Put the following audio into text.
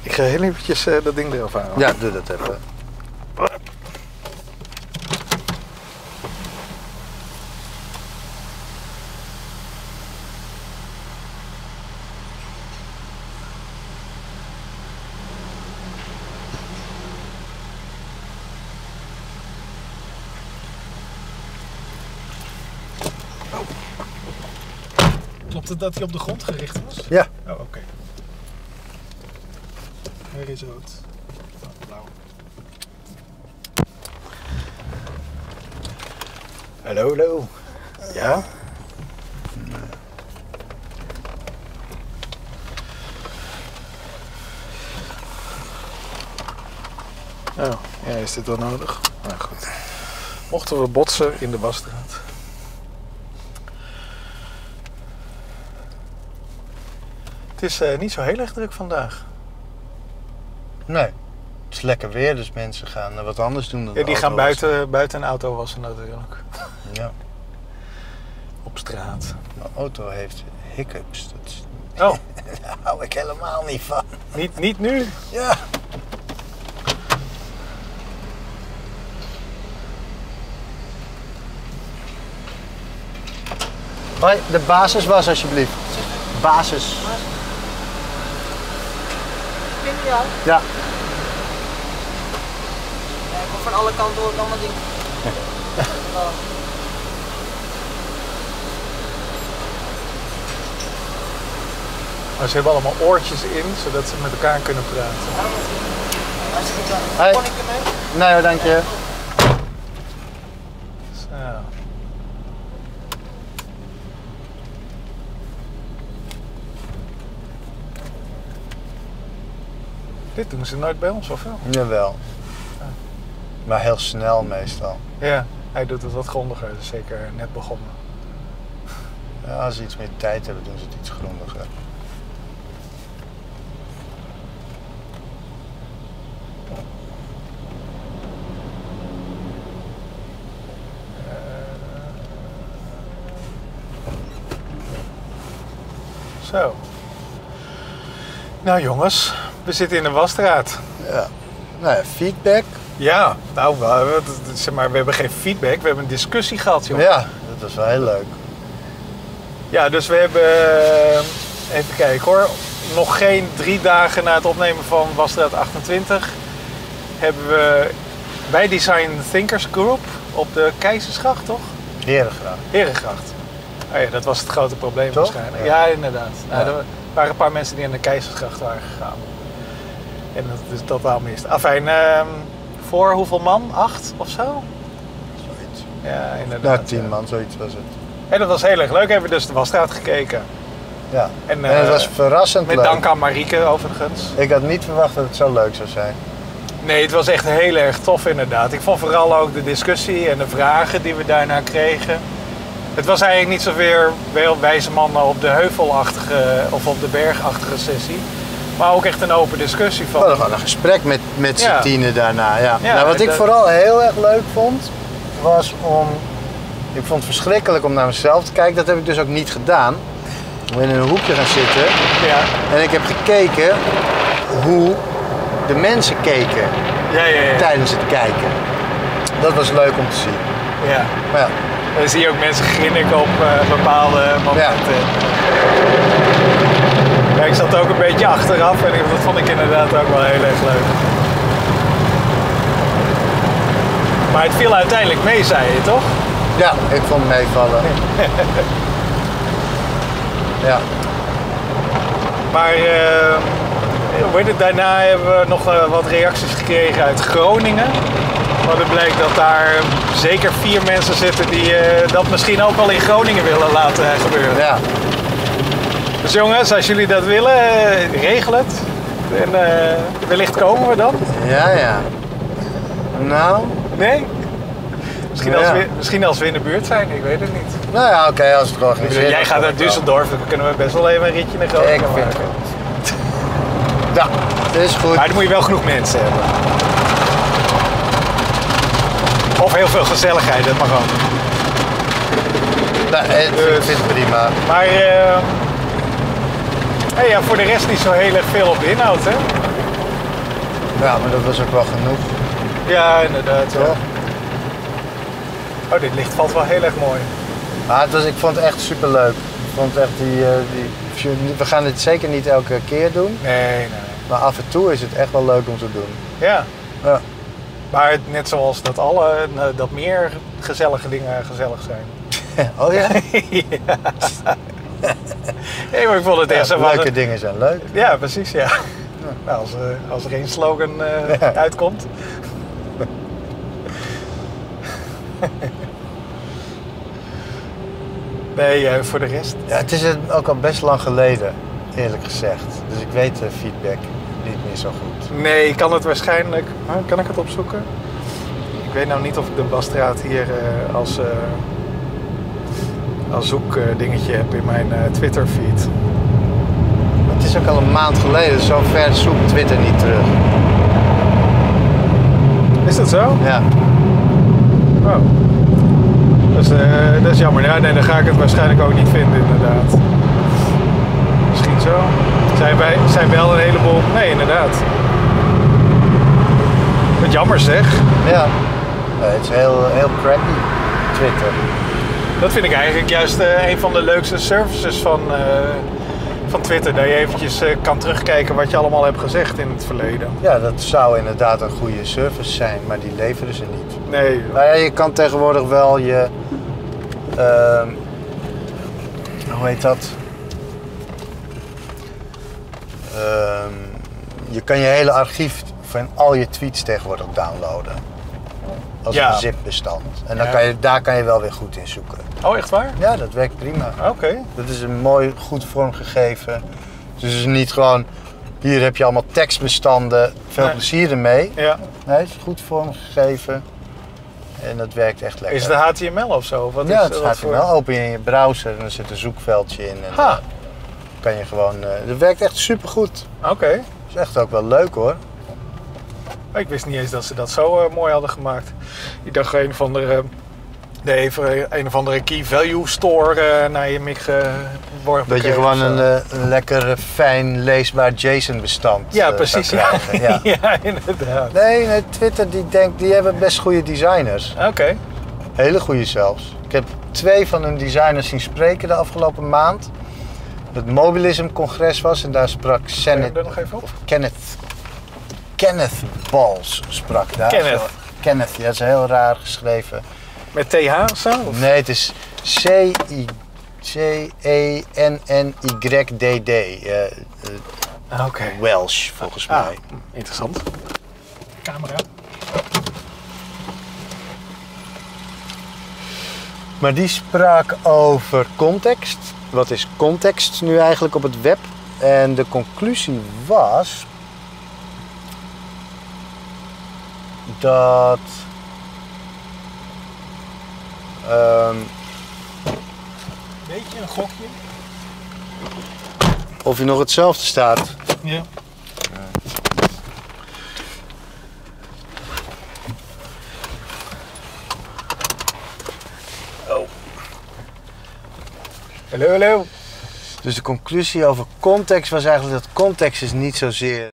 Ik ga heel eventjes dat ding eraf halen. Ja, doe dat even. Klopt het dat hij op de grond gericht was? Ja. Oh, oké. Hij is rood. Oh, blauw. Hallo, hallo. Ja? Oh, ja, is dit wel nodig? Nou goed. Mochten we botsen in de wasstraat. Het is niet zo heel erg druk vandaag. Nee. Het is lekker weer, dus mensen gaan wat anders doen dan Ja, die de gaan auto wassen. buiten een auto wassen natuurlijk. Ja. Op straat. Mijn auto heeft hiccups. Dat is... Oh, Daar hou ik helemaal niet van. niet nu? Ja. Hoi, de basis was alsjeblieft. Basis. Vind je jou? Ja. Ja, ik kom van alle kanten door allemaal dingen. Maar ze hebben allemaal oortjes in, zodat ze met elkaar kunnen praten. Hartstikke Hoi. Kon ik ermee? Nee hoor, dank je. Zo. Dit doen ze nooit bij ons, of wel? Jawel. Maar heel snel meestal. Ja, hij doet het wat grondiger, dus zeker net begonnen. Ja, als ze iets meer tijd hebben, doen ze het iets grondiger. Zo. Nou jongens, we zitten in de wasstraat. Ja. Nou ja, feedback. Ja, nou, zeg maar, we hebben geen feedback, we hebben een discussie gehad, jongen. Ja, dat was wel heel leuk. Ja, dus we hebben, even kijken hoor, nog geen 3 dagen na het opnemen van Wasstraat 28 hebben we bij Design Thinkers Group op de Keizersgracht, toch? Herengraag. Herengracht. Oh ja, dat was het grote probleem Toch? waarschijnlijk. Ja. Ja, inderdaad. Nou, Ja. er waren een paar mensen die aan de Keizersgracht waren gegaan. En dat is totaal mis. Afijn, voor hoeveel man? 8 of zo? Zoiets. Ja, inderdaad. Nou, 10 ja. man, zoiets was het. En dat was heel erg leuk. Hebben we dus de Wasstraat gekeken. Ja. En, En het was verrassend Met leuk. dank aan Marieke overigens. Ik had niet verwacht dat het zo leuk zou zijn. Nee, het was echt heel erg tof inderdaad. Ik vond vooral ook de discussie en de vragen die we daarna kregen. Het was eigenlijk niet zozeer wel wijze mannen op de heuvelachtige of op de bergachtige sessie. Maar ook echt een open discussie We van... hadden gewoon een gesprek met z'n Ja. tienen daarna. Ja. Ja, Nou, wat ik dat- vooral heel erg leuk vond, was om... Ik vond het verschrikkelijk om naar mezelf te kijken. Dat heb ik dus ook niet gedaan. Ik ben in een hoekje gaan zitten Ja, en ik heb gekeken hoe de mensen keken ja. tijdens het kijken. Dat was leuk om te zien. Ja. Maar ja, Dan zie je ook mensen grinniken op bepaalde momenten. Ja, ik zat ook een beetje achteraf en dat vond ik inderdaad ook wel heel erg leuk. Maar het viel uiteindelijk mee, zei je toch? ja, ik vond het meevallen. Ja. Maar hoe heet het, daarna hebben we nog wat reacties gekregen uit Groningen. Want het bleek dat daar zeker 4 mensen zitten die dat misschien ook wel in Groningen willen laten gebeuren. Ja. Dus jongens, als jullie dat willen, regel het. En wellicht komen we dan. Ja. Nou, Nee? Misschien, Ja. misschien als we in de buurt zijn, ik weet het niet. nou ja, oké, als het georganiseerd Jij is, gaat dan naar wel. Düsseldorf, dan kunnen we best wel even een ritje naar Ik Groningen vind maken. het. Ja, dat is goed. Maar dan moet je wel genoeg mensen hebben. Of heel veel gezelligheid, dat mag ook. Nou, ik vind het prima. Maar ja, voor de rest niet zo heel erg veel op de inhoud, hè? Ja, maar dat was ook wel genoeg. Ja, inderdaad. Ja. Toch? Oh, dit licht valt wel heel erg mooi. Maar ik vond het echt super leuk. Ik vond echt we gaan dit zeker niet elke keer doen. Nee. Maar af en toe is het echt wel leuk om te doen. Ja. Ja. Maar net zoals dat meer gezellige dingen gezellig zijn. Oh ja? Ja. Nee, maar ik vond het echt zo van... Leuke dingen zijn leuk. Ja, precies, ja. Nou, als er geen slogan uitkomt. Nee, voor de rest... Ja, het is ook al best lang geleden, eerlijk gezegd. Dus ik weet de feedback niet meer zo goed. Nee, ik kan het waarschijnlijk... Kan ik het opzoeken? Ik weet nou niet of ik de Basstraat hier als zoekdingetje heb in mijn Twitter-feed. Het is ook al een maand geleden, zo ver zoekt Twitter niet terug. Is dat zo? Ja. Oh. Dat is jammer. Ja, nee, dan ga ik het waarschijnlijk ook niet vinden, inderdaad. Misschien zo. Zijn wel een heleboel... Nee, inderdaad. Wat jammer zeg. Ja. Het is heel crappy, Twitter. Dat vind ik eigenlijk juist een van de leukste services van Twitter. Dat je eventjes kan terugkijken wat je allemaal hebt gezegd in het verleden. Ja, dat zou inderdaad een goede service zijn, maar die leveren ze niet. Nee. Nou ja, je kan tegenwoordig wel je... hoe heet dat? Je kan je hele archief van al je tweets tegenwoordig downloaden. Als een zip-bestand. En dan daar kan je wel weer goed in zoeken. Oh, echt waar? Ja, dat werkt prima. Oké. Dat is een mooi, goed vormgegeven. Dus het is niet gewoon... Hier heb je allemaal tekstbestanden. Veel plezier ermee. Ja. Nee, het is goed vormgegeven. En dat werkt echt lekker. Is het HTML of zo? Wat ja, is, het is HTML. Open je in je browser en er zit een zoekveldje in. En dan kan je gewoon... dat werkt echt supergoed. Oké. Dat is echt ook wel leuk hoor. Ik wist niet eens dat ze dat zo mooi hadden gemaakt. Ik dacht een of andere key value store naar je MIG geworpen. Dat je gewoon een lekker fijn leesbaar JSON bestand ja, precies. Ja. Ja, inderdaad. Nee, Twitter die hebben best goede designers. Oké. Hele goede zelfs. Ik heb 2 van hun designers zien spreken de afgelopen maand. Het Mobilism-congres was en daar sprak Kenneth Balls sprak daar. Kenneth, ja, dat is heel raar geschreven. Met TH of zo? Of? Nee, het is C-E-N-N-Y-D-D. Oké. Welsh, volgens mij. Interessant. Camera. Maar die sprak over context. Wat is context nu eigenlijk op het web? En de conclusie was... dat... Beetje een gokje. Of je nog hetzelfde staat. Ja. Oh. Hallo. Dus de conclusie over context was eigenlijk dat context is niet zozeer